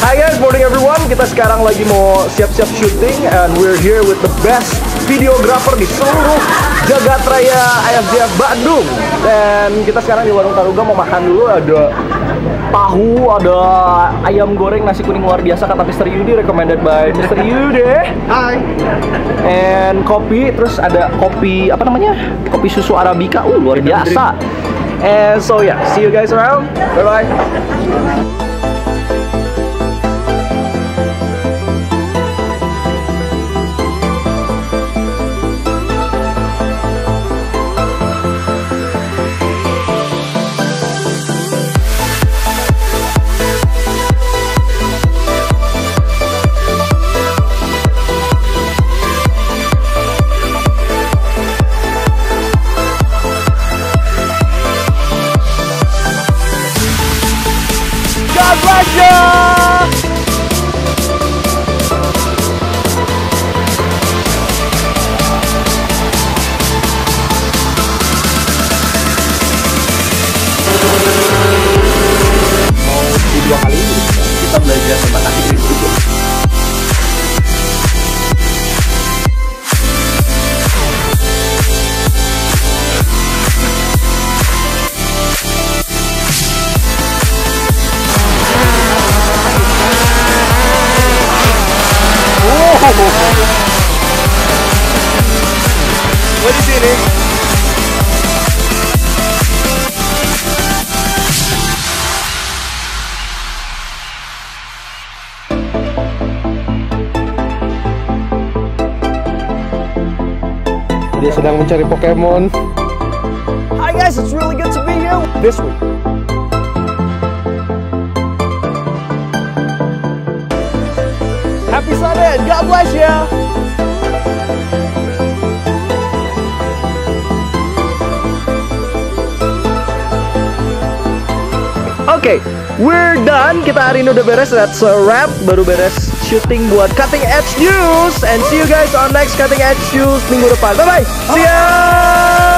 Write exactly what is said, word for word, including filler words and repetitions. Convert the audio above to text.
Hi guys, morning everyone. Kita sekarang lagi mau siap-siap syuting and we're here with the best videographer di seluruh jagat raya I F J F Bandung. Dan kita sekarang di Warung Taruga mau makan dulu. Ada tahu, ada ayam goreng, nasi kuning luar biasa kata mister Yudi, recommended by mister Yudi. Hai. And kopi, terus ada kopi apa namanya? Kopi susu Arabica. Uh, luar biasa. And so yeah, see you guys around. Bye bye. Raja. Mau dua kali ini kita belajar tentang kaki Inggris juga. What is it? Dia sedang mencari Pokemon. Hi guys, it's really good to be here this week. Happy Sunday and God bless you. Oke, okay, we're done. Kita hari ini udah beres. That's a wrap. Baru beres syuting buat Cutting Edge News. And see you guys on next Cutting Edge News minggu depan. Bye bye. See ya.